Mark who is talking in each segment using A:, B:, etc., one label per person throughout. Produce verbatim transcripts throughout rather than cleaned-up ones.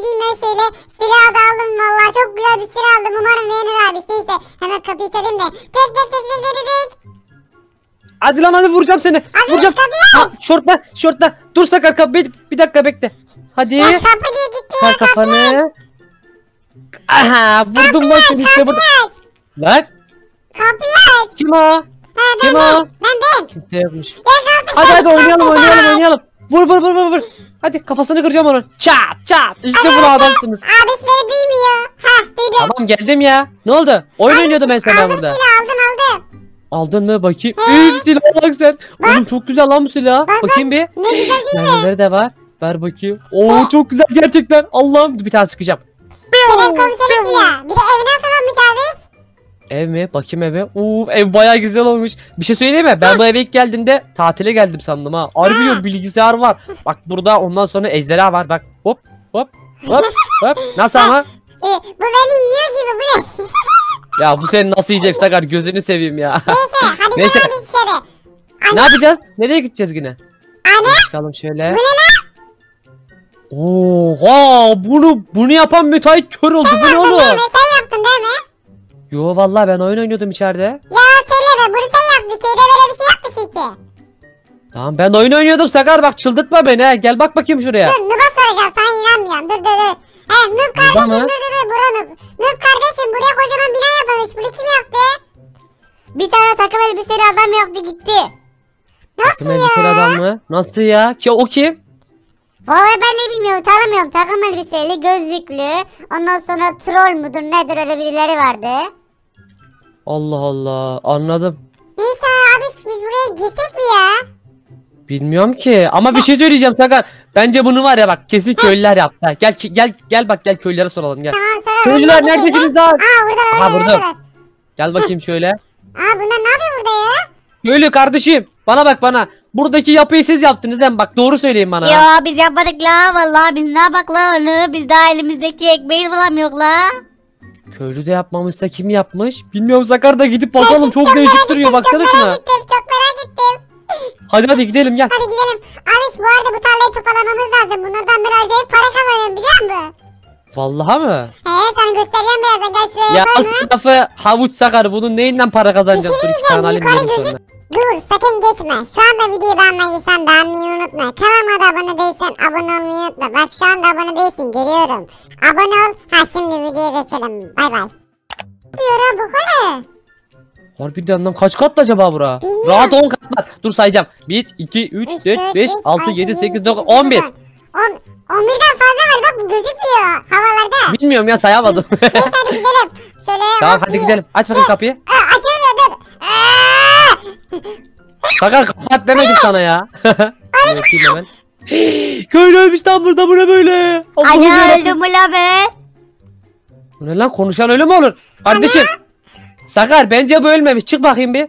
A: gideyim ben şöyle. Silah da aldım valla. Çok güzel bir silah aldım. Umarım beğenir abi. Neyse hemen kapıyı çalayım da. Tek tek tek tek tek tek.
B: Hadi lan hadi vuracağım seni.
A: Abi
B: Vuracağım.
A: kapıyı aç.
B: Aa, şortla şortla. Dur Sakar kapı bir, bir dakika bekle. Hadi.
A: Ya kapı diye gitti ya
B: Kar
A: kapıyı aç.
B: kafanı. Aha vurdum lan seni işte burada.
A: Kapıyı aç.
B: Lan
A: Kapıyı aç.
B: kim o?
A: Ha ben
B: Kim o?
A: ben. Ben ben.
B: Kimse yokmuş.
A: Ya kapıyı
B: Hadi hadi
A: aç,
B: oynayalım
A: kapıyı
B: oynayalım
A: aç.
B: oynayalım. Vur vur vur vur vur. Hadi kafasını kıracağım onun. Çat çat. İşte bu
A: Arkadaşlar,
B: adamsınız.
A: Abi hiç beni duymuyor. Ha duydum.
B: Tamam geldim ya. Ne oldu? Oyun
A: Abi,
B: oynuyordum ben senden
A: aldım
B: burada.
A: silah aldım aldım.
B: Aldın mı bakayım?
A: He.
B: Üf silaha bak sen. Oğlum çok güzel lan bu silah.
A: Bak,
B: Bakayım bir.
A: Ne güzel değil mi?
B: Mermileri de var. Ver bakayım. Oo çok güzel gerçekten. Allah'ım bir tane sıkacağım.
A: Senin komiserin silah. Bir de evine sarılmış abi.
B: Ev mi? Bakayım eve. Oo ev bayağı güzel olmuş. Bir şey söyleyeyim mi? Ben bu eve ilk geldiğimde tatile geldim sandım ha. Harbi diyorum bilgisayar var. Bak burada ondan sonra ejderha var. Bak hop hop hop hop. Nasıl ama?
A: E, bu beni yiyor gibi bu ne?
B: Ya bu seni nasıl yiyecek Sakar gözünü seveyim ya.
A: Neyse hadi
B: Neyse.
A: gel biz içeri.
B: Ne yapacağız? Nereye gideceğiz yine?
A: Anne.
B: Çıkalım şöyle. Oha bunu bunu yapan müteahhit kör oldu. Bu ne oğlum?
A: Değil mi? Sen yaptın değil mi?
B: Yo vallahi ben oyun oynuyordum içeride.
A: Ya söyleme bunu sen yaptın. Köyde böyle bir şey yaptı çünkü.
B: Tamam ben oyun oynuyordum Sakar bak çıldırtma beni he. Gel bak bakayım şuraya.
A: Dur Nub'a soracağım sana inanmıyorum. Dur dur dur. He Nub
B: Nub'a
A: kardeşim
B: mı?
A: dur dur dur. Burada Nub. Nub kardeşim buraya kocaman bina yapılmış. Bunu kim yaptı? Bir tane takım elbiseli adam yaptı gitti.
B: Takım
A: Nasıl
B: elbiseli
A: ya?
B: adam mı? Nasıl ya? Ki o kim?
A: Vallahi ben de bilmiyorum tanımıyorum. Takım elbiseli gözlüklü. Ondan sonra troll mudur nedir öyle birileri vardı.
B: Allah Allah anladım.
A: Neyse abi biz buraya girsek mi ya?
B: Bilmiyorum ki ama bir şey söyleyeceğim Sakar. Bence bunu var ya bak kesin köylüler yaptı. Ha, Gel gel gel bak gel köylülere soralım gel.
A: Tamam sonra.
B: Köylüler neredesiniz lan?
A: Aa burada
B: Aha,
A: orada
B: burada.
A: orada.
B: Gel bakayım şöyle.
A: Aa bunlar ne yapıyor burada ya?
B: Köylü kardeşim bana bak bana. Buradaki yapıyı siz yaptınız değil mi? Bak doğru söyleyin bana.
C: Ya biz yapmadık la vallahi biz ne yapak la onu biz daha elimizdeki ekmeği bulamıyoruz la.
B: Köylü de yapmamışsa kim yapmış? Bilmiyorum Sakar da gidip bakalım çok değişik duruyor baksana
A: Çok
B: şuna.
A: merak ettim çok merak ettim.
B: Hadi hadi gidelim gel.
A: Hadi gidelim. Abi bu arada bu tarlayı toparlamamız lazım. Bunlardan bir acayip para kazanıyorum biliyor musun?
B: Vallahi mı?
A: He sana göstereceğim birazdan gel şuraya
B: Ya
A: yapalım
B: alt
A: mı?
B: tarafı havuç Sakar bunun neyinden para kazanacağım?
A: Bir şey
B: Dur iki tane
A: diyeceğim,
B: alayım
A: yukarı
B: dedim
A: gözük-
B: sonra.
A: Dur sakın geçme. Şu anda videoyu beğenmediysen beğenmeyi unutma. Kanalıma da abone değilsen abone olmayı unutma. Bak şu anda abone değilsin görüyorum. Abone ol. Ha şimdi videoya geçelim. Bay bay. Yapıyorum bu konu.
B: Harbiden lan kaç katlı acaba bura?
A: Bilmiyorum.
B: Rahat on katlar. Dur sayacağım. bir, iki, üç, dört, beş, altı, yedi, sekiz, dokuz, on bir.
A: on birden fazla var bak bu gözükmüyor havalarda.
B: Bilmiyorum ya sayamadım.
A: Neyse hadi gidelim. Şöyle
B: Tamam
A: hop,
B: hadi
A: bir-
B: gidelim. Aç bakayım kapıyı.
A: Aa, açılmıyor dur. Aa!
B: Sakar kapat demedim sana ya. Bakayım hemen. Köylü ölmüş lan burada bu ne böyle? Allah'ım
C: Ana
B: yarabbim.
C: öldüm mü la be?
B: Bu ne lan konuşan öyle mi olur? Kardeşim. Sakar bence bu ölmemiş. Çık bakayım bir.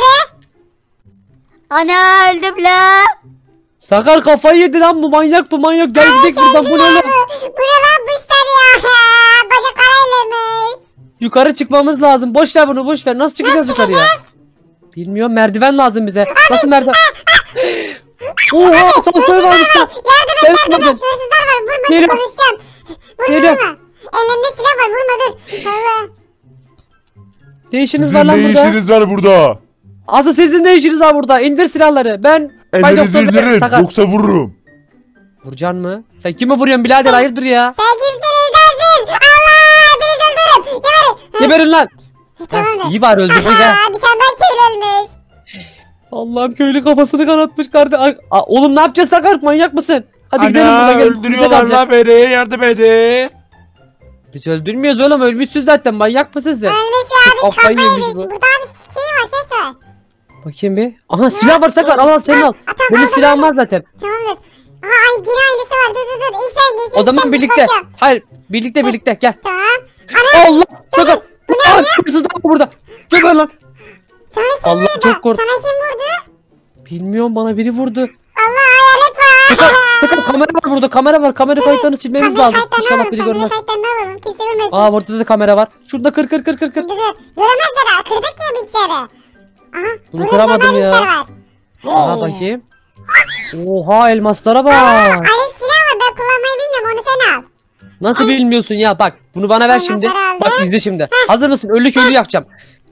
C: Ana öldüm la.
B: Sakar kafayı yedi lan bu manyak bu manyak. Gel gidelim buradan bu ne lan?
A: Bu ne lan bu işler ya? Bacak ayarlamış.
B: Yukarı çıkmamız lazım. Boş ver bunu boş ver. Nasıl çıkacağız yukarıya? Bilmiyorum merdiven lazım bize. Nasıl merdiven? Oha asansör varmış lan.
A: Yardım et
B: Ben
A: yardım et.
B: vurmadım.
A: Hırsızlar var vurma dur
B: Geliyorum.
A: konuşacağım. Vurma
B: Geliyorum.
A: vurma. Ellerinde silah var vurma dur. Allah.
B: Ne işiniz
D: Sizin
B: var lan
D: ne
B: burada?
D: işiniz var burada?
B: Asıl sizin ne işiniz var burada? İndir silahları. Ben Bay
D: Ellerinizi
B: Doktor Bey,
D: indirin
B: Sakar.
D: yoksa vururum.
B: Vuracaksın mı? Sen kimi vuruyorsun birader hayırdır ya?
A: Sen kimsiniz dersin? Allah beni öldürün. Geberin.
B: Geberin lan.
A: Tamamdır.
B: Heh, iyi var öldürdük ha.
A: Aa, bir tane daha köylü ölmüş.
B: Allah'ım köylü kafasını kanatmış kardeş. Ay- Aa, oğlum ne yapacağız Sakar? Manyak mısın? Hadi gidelim
D: Ana
B: buradan. gelin.
D: öldürüyorlar
B: Bize
D: la beni yardım edin.
B: Biz öldürmüyoruz oğlum ölmüşsün zaten manyak mısın sen?
A: Ölmüş ve abi
B: Kafayı
A: kafayı
B: yemiş
A: yemiş.
B: bu.
A: Burada abi şey var ses var.
B: Bakayım bir. Aha silah var Sakar al al sen al.
A: Aa, tamam,
B: Benim
A: aldım,
B: silahım var
A: aldım.
B: zaten.
A: Tamamdır. Aha ay yine aynısı var. Dur dur dur. İlk sen geç.
B: O
A: ilk
B: zaman
A: sen geç,
B: birlikte.
A: bakıyorum.
B: Hayır birlikte birlikte gel.
A: Tamam. Ana
B: Allah Sakar. Aa, hırsız da burada. Geber lan.
A: sana kim
B: Allah,
A: vurdu?
B: çok korktum.
A: Sana kim vurdu?
B: Bilmiyorum bana biri vurdu.
A: Allah hayalet var.
B: Sakar kamera var burada kamera var. Kamera kayıtlarını silmemiz
A: Kamera
B: lazım.
A: kayıtlarını
B: İnşallah
A: alalım.
B: biri
A: Kamera
B: görmez.
A: kayıtlarını alalım. Kimse görmesin.
B: Aa burada da kamera var. Şurada kır kır kır kır kır.
A: Dur dur. Göremezler ha. Kırdık ya bilgisayarı. Aha.
B: Bunu
A: burada
B: kıramadım
A: bir tane
B: ya.
A: bilgisayar var.
B: Aha bakayım. Oha elmaslara bak.
A: Alev silah var. Ben kullanmayı bilmiyorum. Onu sen al.
B: Nasıl bilmiyorsun ya? Bak bunu bana ver şimdi.
A: Anahtarı
B: Bak
A: aldım.
B: izle şimdi. Hazır mısın? Ölü köylü yakacağım.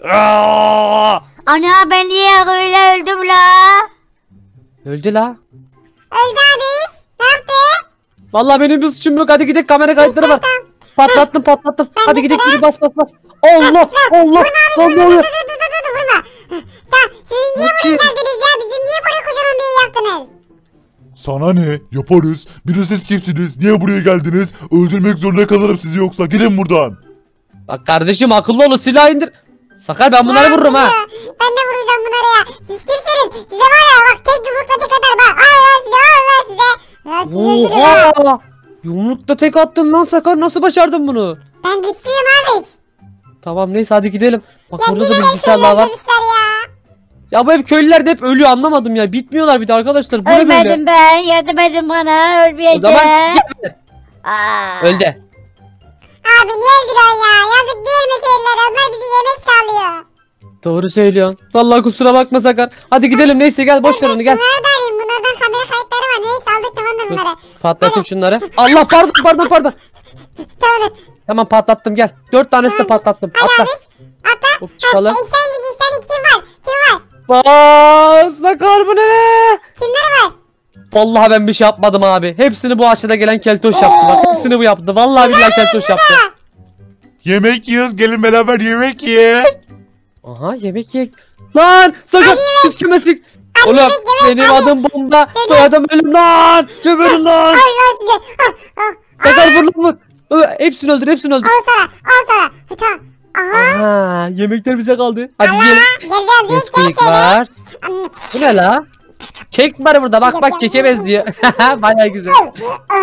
B: Aa!
C: Ana ben niye öyle öldüm la?
B: Öldü la.
A: Öldü abi. Ne yaptı?
B: Vallahi benim bir suçum yok. Hadi gidelim, kamera kayıtları var. Patlattım patlattım. Hadi gidelim, yürü, bas bas bas. Allah Allah. Lan ne oluyor?
A: Dur dur dur dur vurma. Sen siz niye buraya geldiniz ya? Bizim niye buraya kocaman bir ev yaptınız?
D: Sana ne? Yaparız. Bir de siz kimsiniz? Niye buraya geldiniz? Öldürmek zorunda kalırım sizi yoksa. Gidin buradan.
B: Bak kardeşim, akıllı olun, silah indir. Sakar, ben bunları
A: Ya,
B: vururum ha.
A: geliyor. Ben de vuracağım bunları ya. Siz kimsiniz? Size var ya bak tek yumrukla tek atar bak. Allah size Allah size. Ya sizi öldürürüm ha.
B: Oha! Yumrukta tek attın lan Sakar, nasıl başardın bunu?
A: Ben güçlüyüm abi.
B: Tamam neyse, hadi gidelim. Bak
A: Ya
B: burada
A: yine
B: da
A: hep
B: bilgisayarlar var.
A: öldürmüşler ya.
B: Ya bu hep köylüler de hep ölüyor, anlamadım ya. Bitmiyorlar bir de arkadaşlar. Bu ne böyle?
C: Ölmedim ben. Yardım edin bana.
B: O
C: Ölmeyeceğim.
B: zaman gel.
C: Aa.
B: Öldü.
A: Abi niye öldürüyorsun ya? Yazık değil mi köylülere? Onlar bizi yemek çalıyor.
B: Doğru söylüyorsun. Vallahi kusura bakma Sakar. Hadi gidelim, neyse gel, boş ver onu, gel.
A: Şunları da arayayım. Bunlardan kamera kayıtları var. Neyse aldık tamamdır
B: Dur,
A: bunları.
B: patlatayım şunları. Allah, pardon pardon pardon.
A: Tamam.
B: Tamam patlattım, gel. Dört tanesi de patlattım.
A: Hadi
B: Atla.
A: abi. Atla.
B: Hop, çıkalım.
A: Ha, sen gidin sen kim var? Kim var?
B: Vaa, Sakar bu ne?
A: Kimler var?
B: Vallahi ben bir şey yapmadım abi. Hepsini bu aşağıda gelen keltoş yaptı. Bak hepsini bu yaptı. Vallahi billahi keltoş yaptı.
D: Yemek yiyoruz. Gelin beraber yemek ye.
B: Aha, yemek ye. Lan Sakar, siz kimesik? Oğlum
A: yemek, yemek,
B: benim
A: hadi.
B: adım Bomba. Soyadım Ölüm lan. Geberin lan.
A: Ay lan size. Ah, ah.
B: Sakar vur lan vur. Ö, Hepsini öldür, hepsini öldür.
A: Al sana. Al sana. Ha, tamam. Aha.
B: Aha, yemekler bize kaldı. Hadi yiyelim.
A: Gel biraz ye.
B: Nesquik
A: Gel
B: var.
A: seni.
B: Bu ne la? Kek var burada, bak bak, keke benziyor. Bayağı güzel.
A: Ah.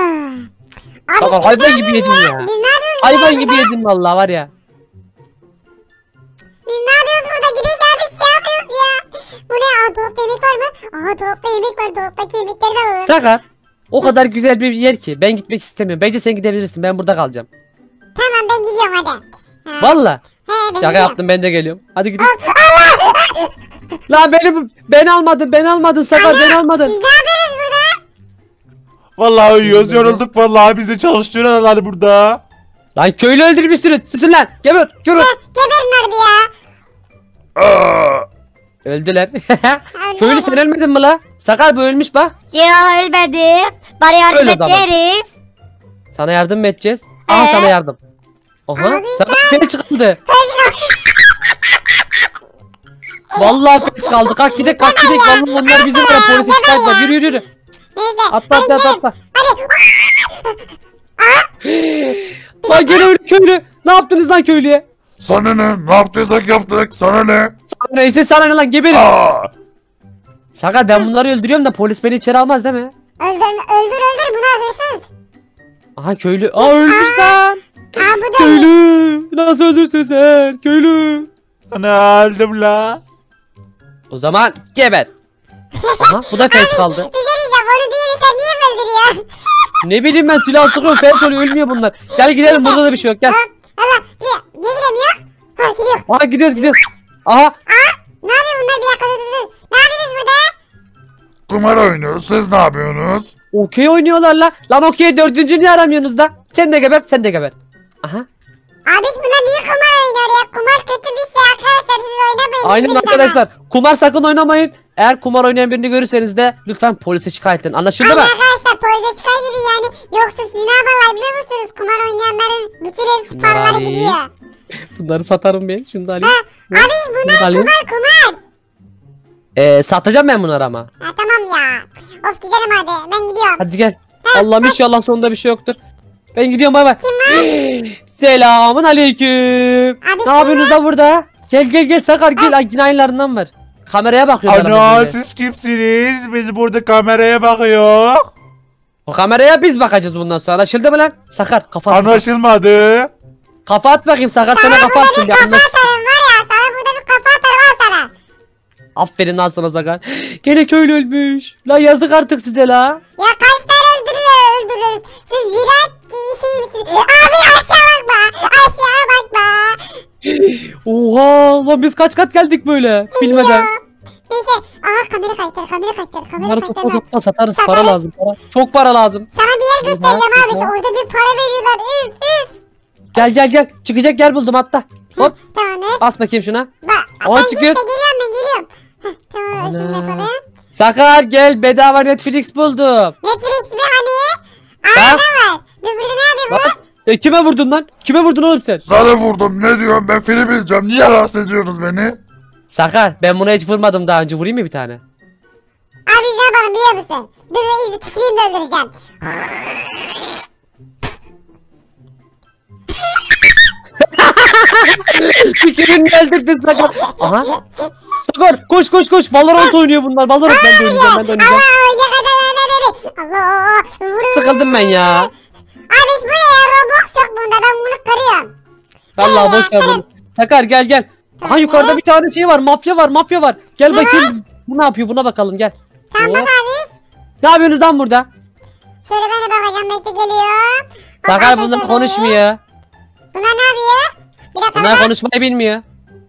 A: Abi
B: Tamam,
A: siz
B: hayvan
A: ne
B: gibi
A: yapıyorsunuz
B: yedin ya.
A: Biz ne yapıyoruz
B: Hayvan
A: ya
B: gibi
A: burada?
B: yedin vallahi var ya.
A: Biz ne yapıyoruz burada? Gidelim gel bir şey yapıyoruz ya. Bu ne? Aa dolapta yemek var mı? Aha dolapta yemek var. Dolaptaki yemekleri de alalım.
B: Sakar, o kadar güzel bir yer ki ben gitmek istemiyorum. Bence sen gidebilirsin, ben burada kalacağım.
A: Tamam ben gidiyorum hadi. Ha.
B: Valla.
A: He ben
B: Şaka
A: gidiyorum.
B: yaptım, ben de geliyorum. Hadi gidelim. Lan beni ben almadın, ben almadın Sakar, ben
A: Siz
B: almadın.
A: ne yapıyorsunuz burada?
D: Vallahi uyuyoruz. Yorulduk vallahi. Bizi çalıştırıyorlar burada.
B: Lan köylü öldürmüşsünüz. Susun lan. Geber, geber.
A: Heh, geberin harbi ya.
D: Aa!
B: Öldüler. Köylü sen ölmedin mi la? Sakar bu ölmüş bak.
C: Ya ölmedim. Bana yardım
B: Öyle tamam.
C: ederiz.
B: Sana yardım mı edeceğiz? Aha
C: Ee?
B: sana yardım. Aha
A: Abi
B: Sakar felç kaldı. Vallahi felç kaldı. Kalk gidelim, kalk gidelim. Vallahi onlar bizim var. Polise çıkartma. Yürü yürü yürü.
A: Neyse.
B: Atla atla atla atla.
A: Hadi.
B: Lan gene öyle köylü. Ne yaptınız lan köylüye?
D: Sana ne? Ne yaptıysak yaptık. Sana ne?
B: Sana neyse, sana ne lan, geberin.
D: Aa!
B: Sakar ben bunları öldürüyorum da polis beni içeri almaz değil mi?
A: Öldür öldür öldür bunu hırsız.
B: Aha köylü. Aa ölmüş lan.
A: Aa bu da ölmüş.
B: Köylü. Nasıl öldürsün sen? Köylü.
D: Ana öldüm la.
B: O zaman geber. Aha bu da felç kaldı.
A: Bir şey diyeceğim onu değil sen niye öldürüyorsun?
B: Ne bileyim ben, silah sıkıyorum, felç oluyor, ölmüyor bunlar. Gel gidelim, burada da bir şey yok, gel.
A: Ha, Allah bir, niye gidemiyor? Ha gidiyor.
B: Aha gidiyoruz gidiyoruz. Aha
A: Aa ne yapıyor bunlar bir dakika dur dur dur. Ne yapıyorsunuz burada?
D: Kumar oynuyoruz. Siz ne yapıyorsunuz?
B: okey oynuyorlar la. Lan okey dördüncü niye aramıyorsunuz da? Sen de geber, sen de geber. Aha.
A: Abi bunlar niye kumar oynuyor ya? Kumar kötü bir şey arkadaşlar siz oynamayın.
B: Aynen
A: lütfen.
B: arkadaşlar. Kumar sakın oynamayın. Eğer kumar oynayan birini görürseniz de lütfen polise şikayet edin. Anlaşıldı
A: Aynen
B: mı?
A: arkadaşlar polise şikayet edin yani. Yoksa siz ne yaparlar biliyor musunuz? Kumar oynayanların bütün ev
B: Bunları
A: paraları
B: alayım.
A: gidiyor.
B: Bunları satarım ben. Şunu da
A: Ha,
B: alayım.
A: abi
B: Bunu
A: bunlar
B: da alayım.
A: kumar kumar.
B: Ee, satacağım ben bunları ama.
A: Ha tamam ya. Of gidelim hadi ben gidiyorum.
B: Hadi gel. Allah'ım inşallah sonunda bir şey yoktur. Ben gidiyorum, bay bay.
A: Kim
B: Selamun aleyküm.
A: Abi
B: Ne
A: kim
B: yapıyorsunuz da burada? Gel gel gel Sakar gel. Ay, yine aynılarından var. Kameraya bakıyorlar. ama
D: Ana
B: böyle.
D: siz kimsiniz? Biz burada kameraya bakıyor.
B: O kameraya biz bakacağız bundan sonra. Anlaşıldı mı lan? Sakar kafa at.
D: Anlaşılmadı.
B: Kafa at bakayım Sakar, sana
A: Sana
B: kafa
A: burada
B: atsın
A: bir
B: bir
A: kafa
B: anlaşılsın.
A: atarım var ya. Sana burada bir kafa atarım al sana.
B: Aferin lan sana Sakar. Gene köylü ölmüş. La yazık artık size la.
A: Ya kaç tane öldürürüz öldürürüz. Siz ziraat şey misiniz? Abi aşağı bakma. Aşağı bakma.
B: Oha lan biz kaç kat geldik böyle bilmeden.
A: Ya. Neyse. Aha kamera kayıtları kamera kayıtları kamera
B: Bunları topla
A: kayıtları.
B: topla satarız,
A: Satarız.
B: para lazım para. Çok para lazım.
A: Sana bir yer göstereceğim
B: Oha,
A: abi.
B: oha.
A: Orada bir para veriyorlar. Üf
B: Gel gel gel. Çıkacak yer buldum hatta. Hop
A: Tamamdır.
B: bas bakayım şuna.
A: Bak.
B: Aa,
A: Sen
B: çıkıyor.
A: gitme geliyorum ben geliyorum. Heh, tamam şimdi
B: Ana.
A: yapalım.
B: Sakar gel bedava Netflix buldum.
A: Netflix mi hani?
B: Bak.
A: Aa ne var? Dur burada ne yapıyor bu?
B: Bak. Sen kime vurdun lan? Kime vurdun oğlum sen?
D: Sana vurdum ne diyorum ben film izleyeceğim. Niye rahatsız ediyorsunuz beni?
B: Sakar ben buna hiç vurmadım daha önce, vurayım mı bir tane?
A: Abi ne yapalım biliyor musun? Dur izi tüküreyim de öldüreceğim.
B: Fikrini öldürdün Sakar. Aha. Sakar koş koş koş. Valorant oynuyor bunlar. Valorant ben de oynayacağım ben de oynayacağım.
A: Allah ne kadar ne dedi. Allah. Vurun.
B: Sıkıldım ben ya.
A: Abi bu ne ya? Roblox yok bunda ben bunu kırıyorum.
B: Vallahi boş ver bunu. Sakar gel gel. Aha yukarıda bir tane şey var. Mafya var mafya var. Gel bakayım. Bu ne yapıyor? Buna bakalım gel.
A: Tamam bak
B: Hop.
A: abi.
B: Ne yapıyorsunuz lan burada?
A: Şöyle ben de bakacağım bekle geliyorum.
B: Sakar
A: Ondan
B: bunlar
A: sonra-
B: konuşmuyor.
A: Bunlar ne yapıyor? Bir dakika
B: Bunlar
A: bak.
B: konuşmayı bilmiyor.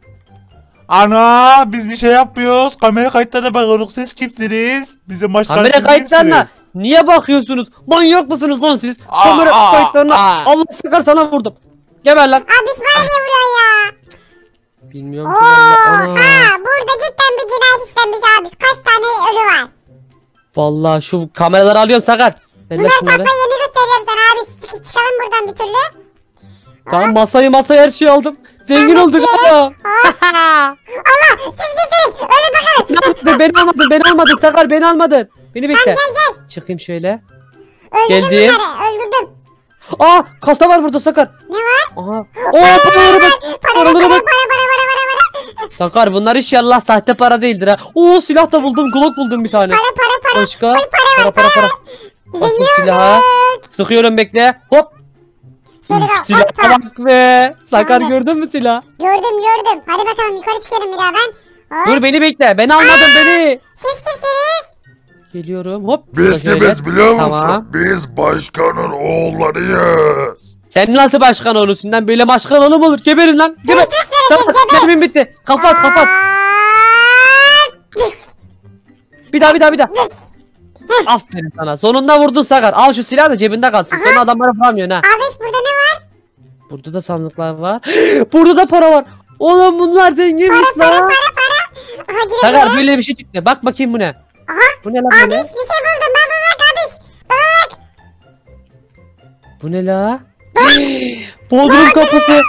E: Ana biz bir şey yapmıyoruz. Kamera kayıtlarına bakıyoruz. Siz kimsiniz? Bizim başkan
B: Kamera
E: siz
B: kayıtlarına
E: kimsiniz?
B: niye bakıyorsunuz? Manyak mısınız lan siz?
E: Aa,
B: Kamera
E: aa,
B: kayıtlarına.
E: aa.
B: Allah Sakar sana vurdum. Geber lan.
A: Abi bana niye vuruyorsun ya?
B: Bilmiyorum
A: Oo,
B: ki valla. Ana.
A: ha burada cidden bir cinayet işlenmiş abi. Kaç tane ölü var?
B: Vallahi şu kameraları alıyorum Sakar. Ver lan
A: Bunları
B: şunları.
A: sakla yeni göstereceğim sana abi. Çık, çıkalım buradan bir türlü.
B: Tamam masayı masayı her şeyi aldım. Zengin
A: Ben
B: olduk
A: bekliyorum.
B: ha.
A: Allah siz kimsiniz? Ölün bakalım.
B: Dur, beni almadın beni almadın Sakar beni almadın. Beni bekle.
A: Gel gel.
B: Çıkayım şöyle.
A: Öldürdüm
B: Geldim.
A: bunları. Öldürdüm.
B: Aa kasa var burada Sakar.
A: Ne var?
B: Aha. Oo paralara bak.
A: Para para
B: Paralara
A: para
B: bak.
A: para para para para.
B: Sakar bunlar inşallah sahte para değildir ha. Oo silah da buldum. Glock buldum bir tane.
A: Para para para.
B: Başka?
A: Para
B: Para para para. Bakayım
A: Zengin
B: silaha.
A: olduk.
B: Sıkıyorum bekle. Hop.
A: Şöyle bak,
B: Silaha
A: hoppa.
B: bak be. Sakar
A: Tamam.
B: gördün mü silah?
A: Gördüm gördüm. Hadi bakalım yukarı çıkıyorum bir daha ben. Hop.
B: Dur beni bekle. Beni almadın beni.
A: Siz kimsiniz?
B: Geliyorum. Hop.
D: Biz
B: Şöyle.
D: kimiz biliyor musun?
B: Tamam.
D: Biz başkanın oğullarıyız.
B: Sen nasıl başkan olursun lan? Böyle başkan olur mu olur? Geberin lan. Geber. Tamam. Mermim bitti. Kapat kapat.
A: Aa,
B: Bir daha bir daha bir daha. Aferin sana. Sonunda vurdun Sakar. Al şu silahı da cebinde kalsın. Sonra adamlara vuramıyorsun ha.
A: Abi burada ne var?
B: Burada da sandıklar var. Burada da para var. Oğlum bunlar zenginmiş
A: Para
B: lan.
A: para para. Aha girin
B: Sakar
A: buraya.
B: böyle bir şey çıktı. Bak bakayım bu ne?
A: Aha.
B: Bu ne lan bu
A: Abi
B: ne?
A: bir şey buldum. Baba bak abi. Baba bak.
B: Bu ne la? Bodrum kapısı.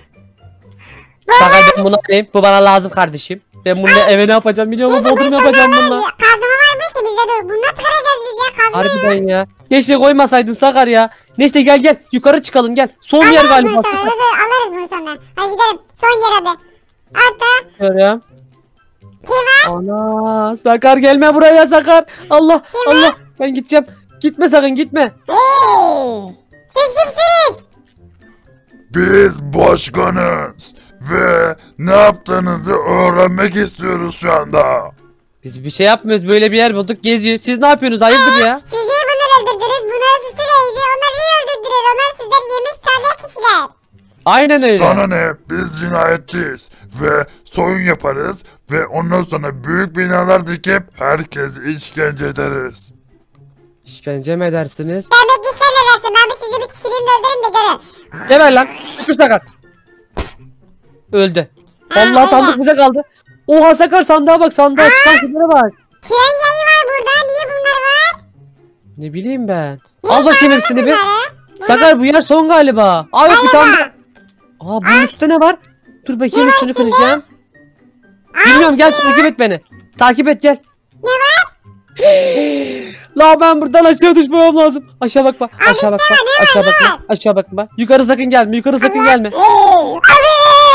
B: Sakar ben bunu alayım. Bu bana lazım kardeşim. Ben bununla eve ne yapacağım biliyor musun? Bodrum yapacağım bununla.
A: Kazma var mı ki bizde dur. Bunu nasıl kıracağız biz ya kazma?
B: Harbiden ya. Keşke koymasaydın Sakar ya. Neyse gel gel. Yukarı çıkalım gel. Son yer
A: Alırız
B: galiba.
A: bunu sonra. Dur, dur, alırız bunu sonra. Hadi gidelim. Son yer hadi. Hatta
B: Görüyorum.
A: kim var?
B: Ana Sakar gelme buraya Sakar. Allah Allah. Ben gideceğim. Gitme sakın gitme.
A: Hey. Siz kimsiniz?
D: Biz başkanız. Ve ne yaptığınızı öğrenmek istiyoruz şu anda.
B: Biz bir şey yapmıyoruz. Böyle bir yer bulduk geziyor. Siz ne yapıyorsunuz? Hayırdır ya?
A: Siz niye bunları öldürdünüz? Bunların suçu neydi? Onları niye öldürdünüz? Onlar sizden yemek sağlayan kişiler.
B: Aynen öyle.
D: Sana ne? Biz cinayetçiyiz. Ve soyun yaparız. Ve ondan sonra büyük binalar dikip herkesi işkence ederiz.
B: İşkence mi edersiniz?
A: Demek ki işkence edersin. Ben bir sizi bir tüküreyim de öldüreyim de görün.
B: Geber lan. Şu Sakar. Öldü. Vallahi
A: öyle.
B: sandık bize kaldı. Oha Sakar sandığa bak sandığa çıkan şeylere bak.
A: Tren yayı var burada. Niye bunlar var?
B: Ne bileyim ben.
A: Niye
B: Al bakayım
A: sağladın
B: hepsini bir.
A: bunları?
B: Sakar bu yer son galiba. Aa yok bir tane
A: Galiba.
B: daha. Aa bunun üstte ne var? Dur bakayım
A: Ne var
B: üstünü
A: üstünde?
B: kıracağım.
A: Ay,
B: Bilmiyorum gel
A: şey.
B: takip et beni. Takip et gel.
A: Ne var?
B: La ben buradan aşağı düşmem lazım. Aşağı bakma. Aşağı
A: işte
B: bakma.
A: var, ne var,
B: Aşağı
A: ne
B: bakma.
A: var?
B: Aşağı bakma. Yukarı sakın gelme. Yukarı sakın gelme.
A: Abi.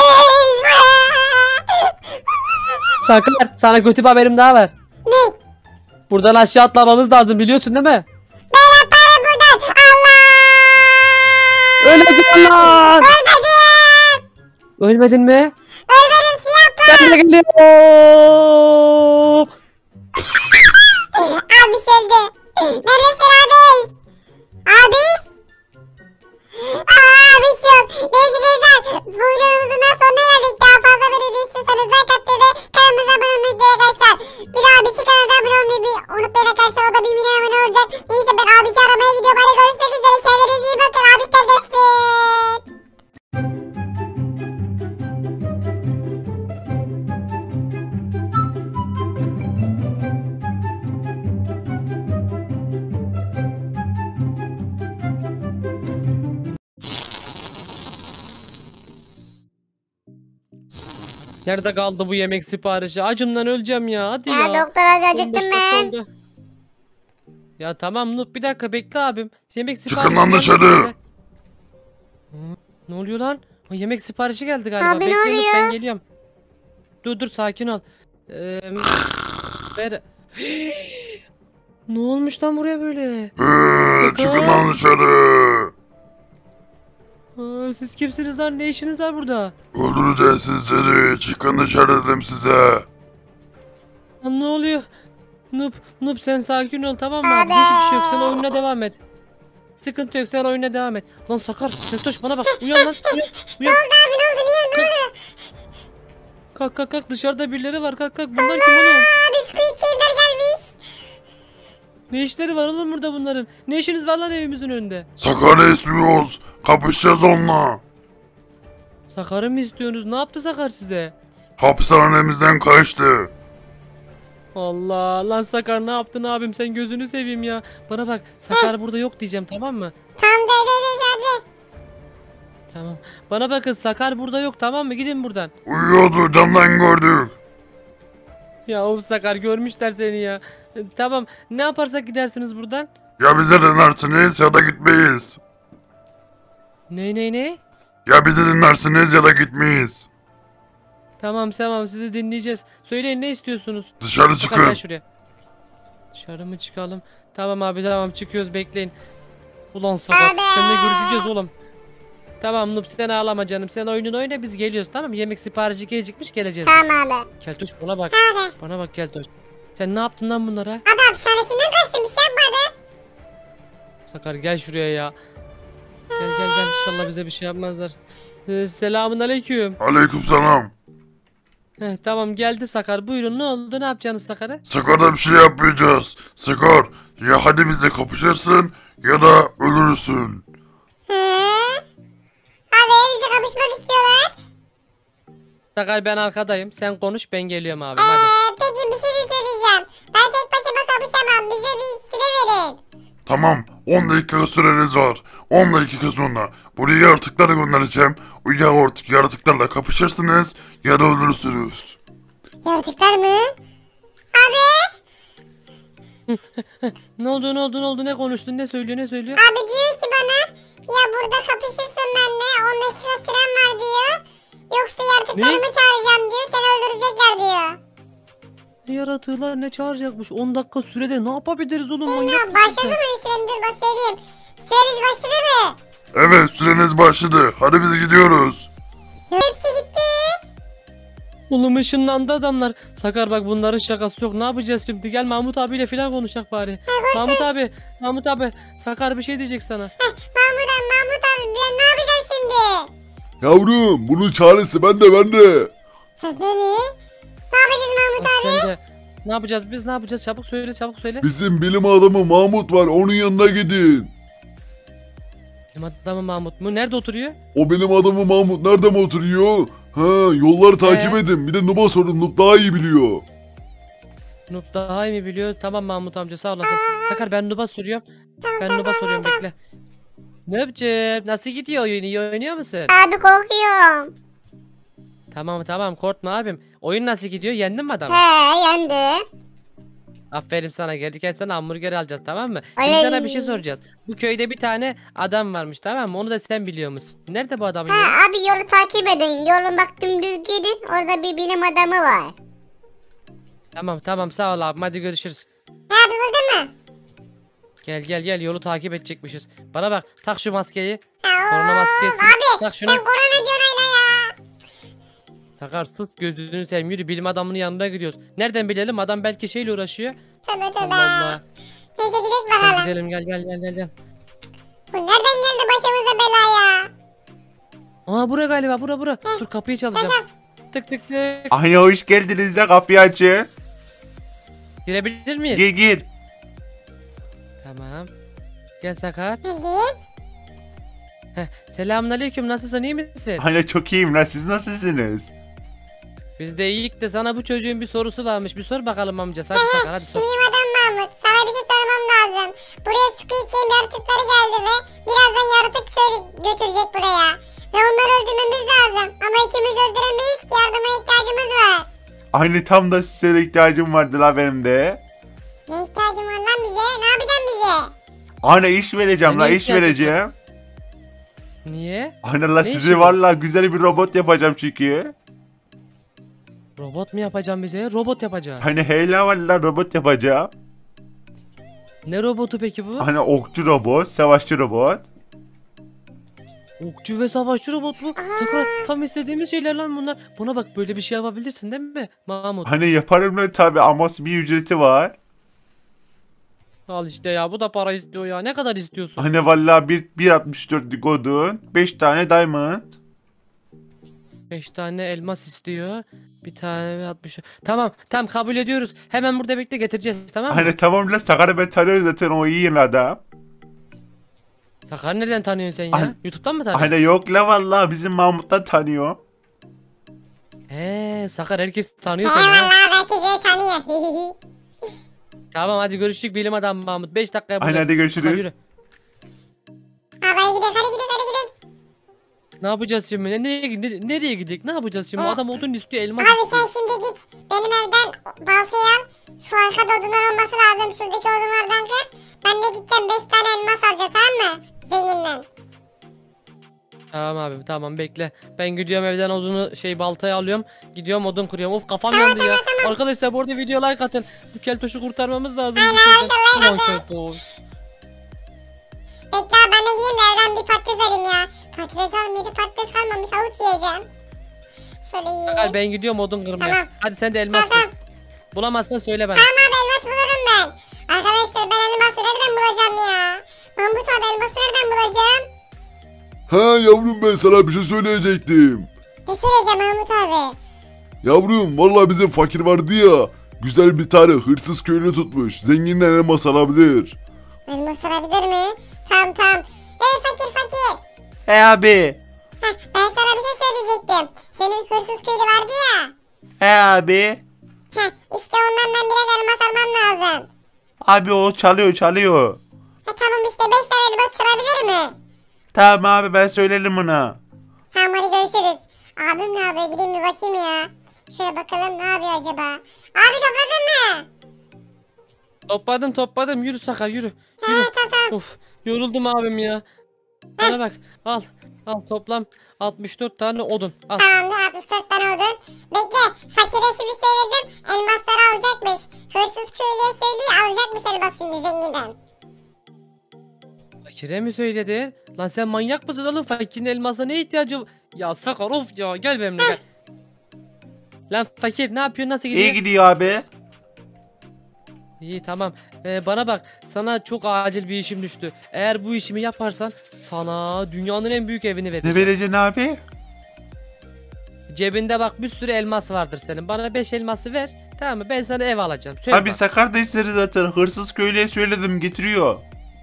B: Sakar sana kötü bir haberim daha var.
A: Ne?
B: Buradan aşağı atlamamız lazım biliyorsun değil mi?
A: Ben atlarım buradan. Allah.
B: Öleceksin lan.
A: Ölmedim.
B: Ölmedin mi?
A: Ölmedim siyah.
B: Ben de geliyorum.
A: Abi öldü. Neredesin abi? Abi? Aa abi yok. Neyse gençler. Bu videomuzun da sonuna geldik. Daha fazla böyle istiyorsanız like atmayı ve kanalımıza abone olmayı unutmayın arkadaşlar. Bir daha bir kanalda abone olmayı bir unutmayın arkadaşlar. O da bir milyon abone olacak. Neyse ben abisi aramaya gidiyorum. Hadi görüşmek üzere. Kendinize iyi bakın. Abi neredesin?
B: Nerede kaldı bu yemek siparişi? Acımdan öleceğim ya. Hadi ya.
C: Ya doktor hadi
B: on beş
C: acıktım
B: dakika
C: ben.
B: oldu. Ya tamam Nup bir dakika bekle abim. Yemek
D: Çıkın
B: siparişi
D: lan
B: geldi
D: dışarı.
B: böyle. Hı, ne oluyor lan? Ha, yemek siparişi geldi galiba.
C: Abi ne
B: Bekle Nup,
C: oluyor?
B: ben geliyorum. Dur dur sakin ol. Ee, ver. Ne olmuş lan buraya böyle?
D: Ee, çıkın lan dışarı.
B: Aa, siz kimsiniz lan? Ne işiniz var burada?
D: Öldüreceğiz sizleri. Çıkın dışarı dedim size.
B: Lan ne oluyor? Nup, Nup sen sakin ol tamam mı abi?
C: Abi.
B: Hiçbir şey yok sen oyununa devam et. Sıkıntı yok sen oyununa devam et. Lan Sakar, Keltoş bana bak. Uyan lan. Uyan. Uyan.
A: Abi ne oldu niye ne oldu?
B: Kalk kalk kalk dışarıda birileri var. Kalk kalk bunlar kim oğlum?
A: Abi Squid Game'ler gelmiş.
B: Ne işleri var oğlum burada bunların? Ne işiniz var lan evimizin önünde?
D: Sakar'ı istiyoruz. Kapışacağız onunla.
B: Sakar'ı mı istiyorsunuz? Ne yaptı Sakar size?
D: Hapishanemizden kaçtı.
B: Allah lan Sakar ne yaptın abim sen gözünü seveyim ya. Bana bak Sakar burada yok diyeceğim tamam mı?
A: Tamam de de de de.
B: Tamam. Bana bakın Sakar burada yok tamam mı? Gidin buradan.
D: Uyuyordu camdan gördük.
B: Ya of Sakar görmüşler seni ya. E, Tamam ne yaparsak gidersiniz buradan.
D: Ya bize dinlersiniz ya da gitmeyiz.
B: Ne ne ne?
D: Ya bizi dinlersiniz ya da gitmeyiz.
B: Tamam tamam sizi dinleyeceğiz. Söyleyin ne istiyorsunuz?
D: Dışarı
B: Sakar gel
D: çıkın.
B: şuraya. Dışarı mı çıkalım? Tamam abi tamam çıkıyoruz bekleyin. Ulan Sakar
A: Abi.
B: seninle görüşeceğiz oğlum. Tamam Nup sen ağlama canım. Sen oyununu oyna biz geliyoruz tamam mı? Yemek siparişi gelecekmiş geleceğiz biz.
A: Tamam abi.
B: Keltoş bana bak.
A: Abi.
B: Bana bak Keltoş. Sen ne yaptın lan bunlara?
A: Abi hapishanesinden kaçtım bir şey yapmadı.
B: Sakar gel şuraya ya. Gel gel gel inşallah bize bir şey yapmazlar. Ee, selamun aleyküm.
D: Aleykümselam.
B: Heh, tamam geldi Sakar buyurun ne oldu ne yapacaksınız Sakar'a?
D: Sakar'da bir şey yapmayacağız. Sakar ya hadi bizle kapışırsın ya da ölürsün.
A: Hı? Abi bizi kapışmak istiyorlar.
B: Sakar ben arkadayım sen konuş ben geliyorum abi
A: Ee,
B: hadi.
A: peki bir şey de söyleyeceğim. Ben tek başıma kapışamam. Bize bir süre verin.
D: Tamam on dakika süreniz var. on dakika sonra buraya yaratıkları göndereceğim. O ya artık yaratıklarla kapışırsınız ya da ölürsünüz.
A: Yaratıklar mı? Abi.
B: Ne oldu ne oldu ne oldu ne konuştun ne söylüyor ne söylüyor?
A: Abi diyor ki bana ya burada kapışırsın benimle on dakika süren var diyor. Yoksa yaratıklarımı çağıracağım diyor. Seni öldürecekler diyor.
B: Ne yaratığı ne çağıracakmış on dakika sürede ne yapabiliriz oğlum manyak
A: Bilmiyorum
B: mısın
A: başladı
B: sen?
A: mı sürem dur bak söyleyeyim. Süremiz başladı mı?
D: Evet süreniz başladı. Hadi biz gidiyoruz.
A: Hepsi gitti.
B: Oğlum ışınlandı adamlar. Sakar bak bunların şakası yok ne yapacağız şimdi gel Mahmut abiyle falan konuşak bari. Mahmut abi Mahmut abi Sakar bir şey diyecek sana.
A: Mahmut abi Mahmut abi ben ne yapacağım şimdi?
D: Yavrum bunun çaresi bende bende.
A: Sen de mi? Ne yapacağız Mahmut
B: Bak
A: abi?
B: sen de. Ne yapacağız biz ne yapacağız çabuk söyle çabuk söyle.
D: Bizim bilim adamı Mahmut var onun yanına gidin.
B: Benim adamı Mahmut mu? Nerede oturuyor?
D: O benim adamı Mahmut nerede mi oturuyor? Ha yolları takip
B: Ee?
D: edin. Bir de Nub'a sorun Nub daha iyi biliyor.
B: Nub daha iyi mi biliyor? Tamam Mahmut amca sağ olasın. Sakar ben Nub'a soruyorum. Ben Nub'a soruyorum bekle. Nub'cığım nasıl gidiyor oyun? İyi oynuyor musun?
C: Abi korkuyorum.
B: Tamam tamam korkma abim. Oyun nasıl gidiyor? Yendin mi adamı?
C: He yendi.
B: Aferin sana gelirken sana hamburger alacağız tamam mı? Şimdi
C: Oley.
B: sana bir şey soracağız. Bu köyde bir tane adam varmış tamam mı? Onu da sen biliyor musun? Nerede bu adamın
C: Ha
B: yeri?
C: abi yolu takip edin. Yolun bak dümdüz gidin. Orada bir bilim adamı var.
B: Tamam tamam sağ ol abim hadi görüşürüz.
A: Ne abi buldun mu?
B: Gel gel gel yolu takip edecekmişiz. Bana bak tak şu maskeyi.
A: Ya,
B: Korona maskesi.
A: Abi
B: Tak şunu.
A: sen korona diyorsun hala ya.
B: Sakar sus gözünü seveyim yürü bilim adamının yanına gidiyoruz. Nereden bilelim adam belki şeyle uğraşıyor.
A: Tövbe tövbe.
B: Allah Allah.
A: Neyse gidelim
B: Gel
A: bakalım.
B: gidelim gel gel gel gel gel.
A: Bu nereden geldi başımıza bela ya?
B: Aa bura galiba bura bura. Dur kapıyı çalacağım. Tık tık tık.
E: Anne hoş geldiniz de kapıyı açın.
B: Girebilir miyiz?
E: Gir gir.
B: Tamam. Gel Sakar.
A: Geldim.
B: Heh. Selamünaleyküm nasılsın iyi misin?
E: Anne çok iyiyim lan siz nasılsınız?
B: Biz de iyilik de sana bu çocuğun bir sorusu varmış. Bir sor bakalım amca. Hadi Sakar hadi sor.
A: Bilim adam Mahmut. Sana bir şey sormam lazım. Buraya Squid Game yaratıkları geldi ve birazdan yaratık söyle- götürecek buraya. Ve onları öldürmemiz lazım. Ama ikimiz öldüremeyiz ki, yardıma ihtiyacımız var.
E: Aynı tam da size ihtiyacım vardı la benim de.
A: Ne ihtiyacın var lan bize? Ne yapacaksın bize?
E: Ana iş vereceğim la
B: Ne
E: iş
B: ihtiyacın
E: vereceğim.
B: Niye?
E: Ana la
B: Ne
E: sizi
B: işi bu?
E: valla güzel bir robot yapacağım çünkü.
B: Robot mu yapacağım bize? Robot yapacağım.
E: Hani heyla valla robot yapacağım.
B: Ne robotu peki bu?
E: Hani okçu robot, savaşçı robot.
B: Okçu ve savaşçı robot mu? Sakar tam istediğimiz şeyler lan bunlar. Buna bak böyle bir şey yapabilirsin değil mi Mahmut?
E: Hani yaparım lan tabi ama bir ücreti var.
B: Al işte ya bu da para istiyor ya. Ne kadar istiyorsun?
E: Hani valla bir, bir altmış dört godun, beş tane diamond.
B: beş tane elmas istiyor. Bir tane altmış. Tamam tamam kabul ediyoruz. Hemen burada bekle getireceğiz tamam mı?
E: Hani tamam la Sakar'ı ben tanıyorum zaten o iyi adam.
B: Sakar nereden tanıyorsun sen ya?
E: Hani-
B: YouTube'dan mı tanıyorsun?
E: Hani yok la valla bizim Mahmut'tan tanıyor.
B: He Sakar herkes tanıyor
A: He
B: seni ha.
A: valla herkes beni tanıyor.
B: Tamam hadi görüştük bilim adamı Mahmut. beş dakikaya
E: Hani
B: buradayız.
E: hadi görüşürüz.
B: Sakar, yürü.
A: Hadi gidelim, hadi gidelim, hadi gidelim.
B: Ne yapacağız şimdi? Ne- Nereye, ne- nereye gidelim? Ne yapacağız şimdi? Adam odun istiyor, elmas
A: Abi
B: istiyor.
A: sen şimdi git. Benim evden baltayı al. Şu arkada odunlar olması lazım. Şuradaki odunlardan kır. Ben de gideceğim beş tane elmas alacağım, tamam mı? Zenginden.
B: Tamam abi tamam bekle. Ben gidiyorum evden odunu şey baltayı alıyorum. Gidiyorum odun kırıyorum. Of kafam yandı ya. Arkadaşlar bu arada video like atın. Bu keltoşu kurtarmamız lazım.
A: Aynen,
B: bu şeyden.
A: aynen,
B: Ulan
A: aynen.
B: keltoş.
A: Bekle abi, ben de gideyim de evden bir patates alayım ya. Patates almaydı, patates kalmamış, havuç yiyeceğim. Şöyle
B: Hadi
A: yiyeyim.
B: ben gidiyorum odun kırmaya.
A: Tamam.
B: Hadi sen de elmas
A: Tamam.
B: kır. Bulamazsan söyle bana.
A: Tamam abi, elmas bulurum ben. Arkadaşlar ben elması nereden bulacağım ya? Mahmut abi elması nereden bulacağım?
D: Ha yavrum ben sana bir şey söyleyecektim.
A: Ne söyleyeceğim Mahmut abi?
D: Yavrum vallahi bizim fakir vardı ya. Güzel bir tane hırsız köylü tutmuş. Zenginden elmas alabilir.
A: Elmas alabilir mi? Tamam tamam. Hey fakir fakir.
E: He abi.
A: Heh, ben sana bir şey söyleyecektim. Senin hırsız köylü vardı ya.
E: He abi.
A: Heh, işte ondan ben biraz elmas almam lazım.
E: Abi o çalıyor çalıyor.
A: Ha, tamam işte beş tane elmas çalabilir mi?
E: Tamam abi ben söylerim ona.
A: Tamam hadi görüşürüz. Abim ne yapıyor, gideyim bir bakayım ya. Şöyle bakalım ne yapıyor acaba. Abi topladın mı?
B: Topladım topladım. Yürü Sakar yürü.
A: Ha
B: Yürü.
A: tamam tamam.
B: Of yoruldum abim ya. Bana bak al. Al toplam altmış dört tane odun. Al.
A: Tamamdır, altmış dört tane odun. Bekle, fakire şimdi söyledim. Elmasları alacakmış. Hırsız köylüye söylüyor, alacakmış elmas şimdi zenginden.
B: Fakire mi söyledin? Lan sen manyak mısın oğlum? Fakirin elmasına ne ihtiyacı var? Ya Sakar of ya gel benimle gel. Lan fakir ne yapıyorsun, nasıl gidiyor?
E: İyi gidiyor abi.
B: İyi tamam. Ee, bana bak sana çok acil bir işim düştü. Eğer bu işimi yaparsan sana dünyanın en büyük evini
E: Ne
B: vereceğim.
E: vereceksin abi?
B: Cebinde bak bir sürü elmas vardır senin. Bana beş elması ver. Tamam mı? Ben sana ev alacağım. Söz
E: Abi
B: bak.
E: Sakar da istedi zaten. Hırsız köylüye söyledim getiriyor.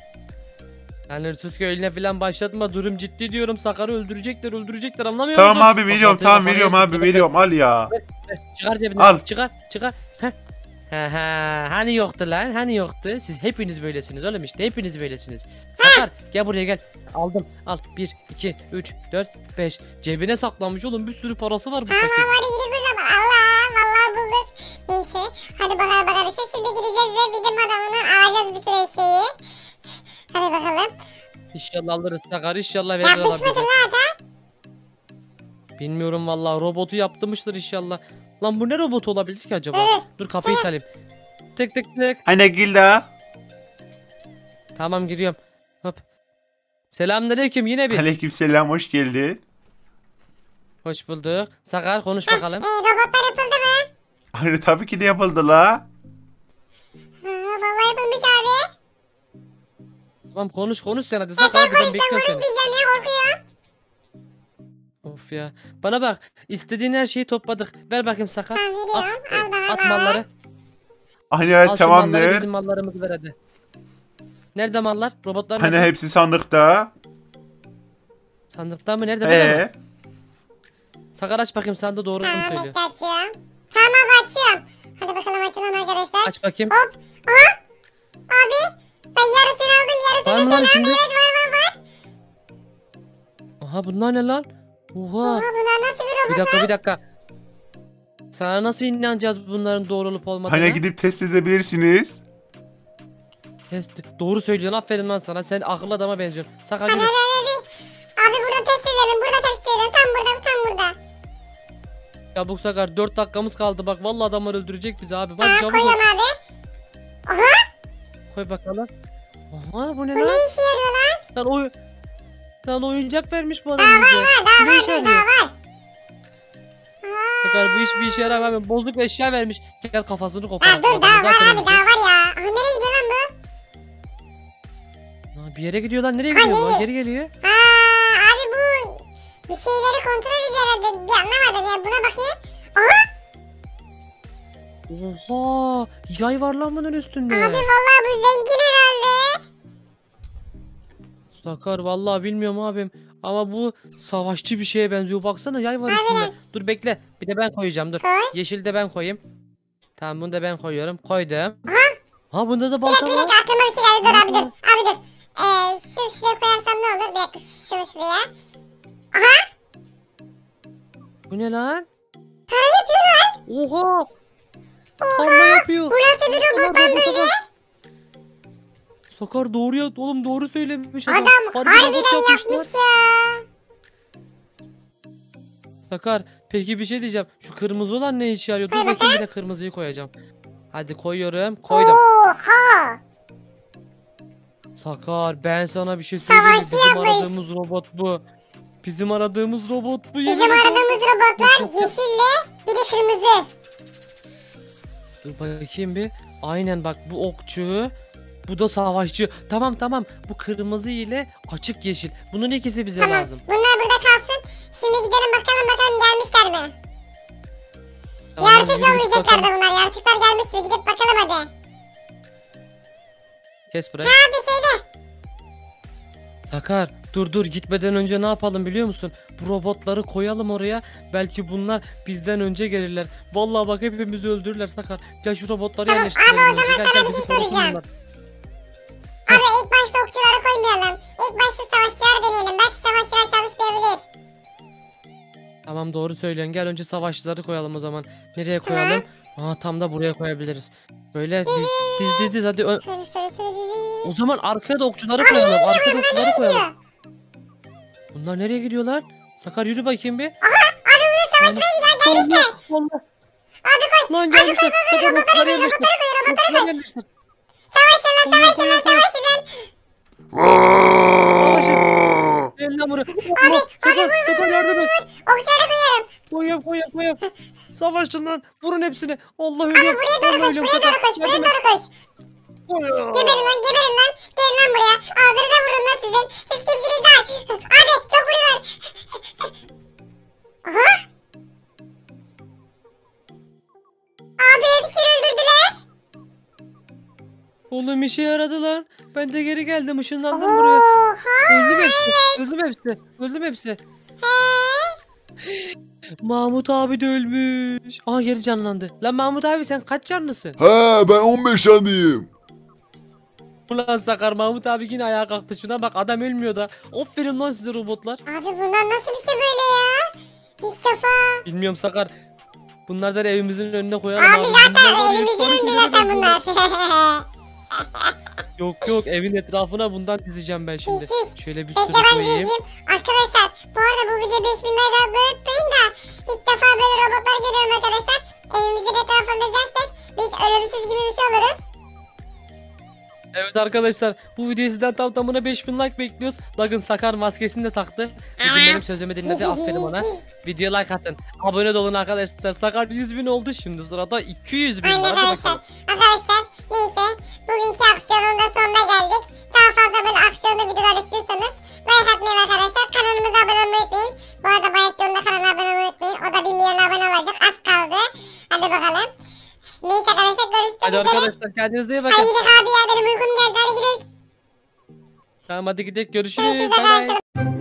B: Yani hırsız köyüne falan başlatma, durum ciddi diyorum. Sakar'ı öldürecekler öldürecekler, anlamıyor
E: Tamam
B: musun?
E: abi veriyorum
B: Bak,
E: tamam
B: kafana
E: veriyorum
B: yersin,
E: abi
B: kafana-
E: veriyorum al ya.
B: Çıkar cebinden.
E: Al.
B: Çıkar çıkar. Heh. Ha ha, hani yoktu lan, hani yoktu. Siz hepiniz böylesiniz oğlum, işte hepiniz böylesiniz. Sakar gel buraya gel. Aldım al. bir iki üç dört beş. Cebine saklamış oğlum, bir sürü parası var bu
A: Tamam
B: fakirin.
A: hadi gidelim o zaman. Allah vallahi bulduk. Neyse hadi bakalım arkadaşlar, şimdi gideceğiz ve bilim adamına alacağız bir sürü şeyi. Hadi bakalım.
B: İnşallah alırız Sakar, inşallah verir
A: Yapmış
B: Allah
A: mıdır
B: bize.
A: lan adam?
B: Bilmiyorum vallahi, robotu yaptırmıştır inşallah. Lan bu ne robotu olabilir ki acaba?
A: Evet.
B: Dur kapıyı çalayım. Tık tık tık.
E: Hani Gilda.
B: Tamam giriyorum. Hop. Selamünaleyküm yine biz.
E: Aleykümselam hoş geldin.
B: Hoş bulduk. Sakar konuş bakalım.
A: Ee, robotlar yapıldı mı?
E: Hani tabii ki de yapıldı la.
A: Ha, vallahi yapılmış abi.
B: Tamam konuş konuş sen hadi
A: Ya
B: Sakar,
A: sen
B: ben
A: konuş, ben
B: bekliyorum seni.
A: konuşmayacağım ya, korkuyorum.
B: Of ya. Bana bak, istediğin her şeyi topladık. Ver bakayım Sakar.
A: Tamam
B: Al,
A: veriyorum.
B: e,
A: Al bakalım.
B: at malları.
E: Hani
B: Al
E: evet
B: şu malları,
E: tamamdır.
B: bizim mallarımızı ver hadi. Nerede mallar? Robotlar
E: Hani
B: nerede?
E: hepsi sandıkta.
B: Sandıkta mı? Nerede? Burada mı?
E: Ee,
B: Sakar aç bakayım, sandığı doğru mu
A: Tamam
B: söylüyor?
A: bekle, açıyorum. Tamam abi açıyorum. Hadi bakalım açalım arkadaşlar.
B: Aç bakayım.
A: Hop. Aha. Abi ben yarısını aldım, yarısını
B: Var mı
A: sen
B: lan
A: al.
B: içinde?
A: Evet var var var.
B: Aha bunlar ne lan? Oha.
A: Aa, bunlar nasıl bir robot?
B: Bir dakika bir dakika. Sana nasıl inanacağız bunların doğru olup olmadığına?
E: Hani gidip test edebilirsiniz.
B: Test. Doğru söylüyorsun, aferin lan sana. Sen akıllı adama benziyorsun. Sakar
A: Hadi
B: yürü.
A: hadi hadi. Abi burada test edelim. Burada test edelim. Tam burada tam burada.
B: Çabuk Sakar, dört dakikamız kaldı bak. Vallahi adamlar öldürecek bizi abi. Bak
A: Aa,
B: çabuk ol.
A: koyuyorum abi. Aha.
B: Koy bakalım. Aha bu ne
A: Bu
B: lan?
A: ne işe yarıyor lan?
B: Lan oy Lan oyuncak vermiş bu adam
A: Daha var
B: bize.
A: var. Daha
B: Ne
A: var.
B: işe
A: Daha
B: yarıyor?
A: var.
B: Sakar bu iş bir işe yaramıyor. Abi bozuk eşya vermiş. Gel kafasını
A: Aa,
B: koparalım.
A: dur
B: Adamı
A: daha var
B: zaten
A: abi. Daha
B: öldüreceğiz.
A: var ya. Aha, nereye gidiyor lan bu?
B: Aa, bir yere gidiyor lan. Nereye
A: Ha,
B: gidiyor? Lan
A: geliyor.
B: geri geliyor.
A: Aa, abi bu bir şeyleri kontrol ediyor herhalde. Bir anlamadım ya. Buna bakayım. Aha.
B: Oha! Yay var lan bunun üstünde.
A: Abi vallahi bu zengin herhalde.
B: Sakar vallahi bilmiyorum abim. Ama bu savaşçı bir şeye benziyor. Baksana yay var
A: Aynen.
B: üstünde. Dur bekle. Bir de ben koyacağım dur.
A: Koy.
B: Yeşil de ben koyayım. Tamam bunu da ben koyuyorum. Koydum. Ha bunda da
A: Bir
B: balta
A: dakika bir
B: var.
A: dakika aklıma bir şey geldi. Dur abi dur. Abi dur. Ee, şu şuraya koyarsam ne olur? Bir dakika şunu şuraya. Aha.
B: Bu ne lan?
A: Tarım yapıyor lan.
B: Oha! Tarla yapıyor.
A: Bu nasıl bir robot lan böyle?
B: Sakar doğru ya oğlum doğru söylemiş adam.
A: Adam
B: Harbi robot
A: harbiden
B: yapmışlar.
A: yapmış ya.
B: Sakar peki bir şey diyeceğim. Şu kırmızı olan ne işe yarıyor? Dur
A: Koy
B: bakayım bir de kırmızıyı koyacağım. Hadi koyuyorum. Koydum.
A: Oha.
B: Sakar ben sana bir şey söyleyeyim. mi?
A: Savaşçı
B: Bizim
A: yapmış.
B: aradığımız robot bu. Bizim aradığımız robot bu. yemin
A: Bizim
B: ediyorum.
A: aradığımız robotlar yeşille bir de kırmızı.
B: Dur bakayım bir. Aynen bak bu okçu. Bu da savaşçı. Tamam tamam. Bu kırmızı ile açık yeşil. Bunun ikisi bize
A: Tamam.
B: lazım.
A: Bunlar burada kalsın. Şimdi gidelim bakalım bakalım gelmişler mi?
B: Tamam,
A: Yaratık
B: yürü git
A: yollayacaklardı
B: bakalım.
A: bunlar. Yaratıklar gelmiş mi? Gidip bakalım hadi.
B: Kes burayı.
A: Abi söyle.
B: Sakar dur dur gitmeden önce ne yapalım biliyor musun? Bu robotları koyalım oraya. Belki bunlar bizden önce gelirler. Vallahi bak hepimizi öldürürler Sakar. Gel şu robotları
A: Tamam,
B: yerleştirelim.
A: abi o
B: önce.
A: zaman
B: Gel,
A: sana
B: gel,
A: bir
B: bizi
A: şey
B: korusun
A: soracağım.
B: bunlar.
A: Abi ilk başta okçuları koymayalım. İlk başta savaşçılar deneyelim. Belki savaşçılar çalışmayabilir.
B: Tamam doğru söylüyorsun. Gel önce savaşçıları koyalım o zaman. Nereye koyalım? Aa tam da buraya koyabiliriz. Böyle diz diz diz, diz hadi. Ö-
A: Şöyle şöyle şöyle.
B: o zaman arkaya da okçuları
A: Abi
B: koyalım.
A: nereye
B: Arkaya
A: gidiyor
B: da
A: bunlar?
B: okçuları
A: Nereye
B: koyalım.
A: gidiyor?
B: Bunlar nereye gidiyorlar? Sakar yürü bakayım bir.
A: Abi bunlar savaşmaya gidiyor. Gelmişler.
B: Allah.
A: Abi koy.
B: Lan gelmişler. Sakar okçuları yerleştir. Okçuları yerleştir.
A: Savaşın lan
B: Koyun,
A: savaşın lan
B: koyun, koyun.
A: savaşın lan.
D: Vaaay!
B: Gel lan buraya. Allah, Sakar, Sakar yardım et.
A: Okçuları koyuyorum.
B: Koyuyorum koyuyorum koyuyorum. Savaşın lan. Vurun hepsini. Allah ölüyorum.
A: Buraya doğru
B: Allah
A: koş.
B: ölüyorum.
A: Buraya doğru
B: Sakar,
A: koş. Buraya
B: yardım et.
A: doğru koş. Geberin lan geberin lan. Gelin lan buraya. Ağzınıza vurun lan sizin. Siz kimsiniz lan? Abi çok vuruyorlar. Aha. Abi hepsini öldürdüler.
B: Oğlum işe yaradı lan. Ben de geri geldim. Işınlandım buraya.
A: Oha.
B: Öldüm hepsi. Öldüm hepsi. Öldüm hepsi. Mahmut abi de ölmüş. Aa geri canlandı. Lan Mahmut abi sen kaç canlısın?
D: He ben on beş yanıyım.
B: Ulan Sakar Mahmut abi yine ayağa kalktı. Şuna bak adam ölmüyor da. Aferin lan size robotlar.
A: Abi bunlar nasıl bir şey böyle ya? İlk defa.
B: Bilmiyorum Sakar. Bunlardan evimizin önüne koyalım
A: Abi zaten
B: Bunlar var ya,
A: elimizin
B: efsane
A: önünde
B: şeylere
A: zaten
B: benziyorlar.
A: bunlar.
B: Yok yok evin etrafına bundan dizeceğim ben şimdi.
A: Siz-
B: Şöyle bir
A: Peki
B: sürü
A: ben
B: koyayım.
A: diyeceğim. Arkadaşlar bu arada bu video beş bin like atmayı unutmayın da ilk defa böyle robotlar görüyorum arkadaşlar. Evimizin etrafını gezersek biz ölümsüz gibi bir şey oluruz.
B: Evet arkadaşlar bu videoyu sizden tam tamına beş bin like bekliyoruz. Bakın Sakar maskesini de taktı. Bugün benim sözümü dinledi aferin ona. Video like atın. Abone de olun arkadaşlar. Sakar yüz bin oldu şimdi sırada iki yüz bin
A: Aynen
B: var. Hadi
A: arkadaşlar.
B: bakalım.
A: Arkadaşlar neyse bugünkü aksiyonun da sonuna geldik. Daha fazla böyle aksiyonlu videolar istiyorsanız like atmayı ve arkadaşlar kanalımıza abone olmayı unutmayın. Bu arada Bayekli'nin da kanalına abone olmayı unutmayın. O da bir milyon abone olacak. Az kaldı. Hadi bakalım. Neyse arkadaşlar görüşmek
B: Hadi
A: üzere.
B: arkadaşlar kendinize iyi
A: Hadi
B: bakın.
A: gidelim abi ya benim uykum geldi. Hadi gidelim.
B: Tamam hadi gidelim görüşürüz.
A: Görüşürüz
B: Bay bay.
A: arkadaşlar.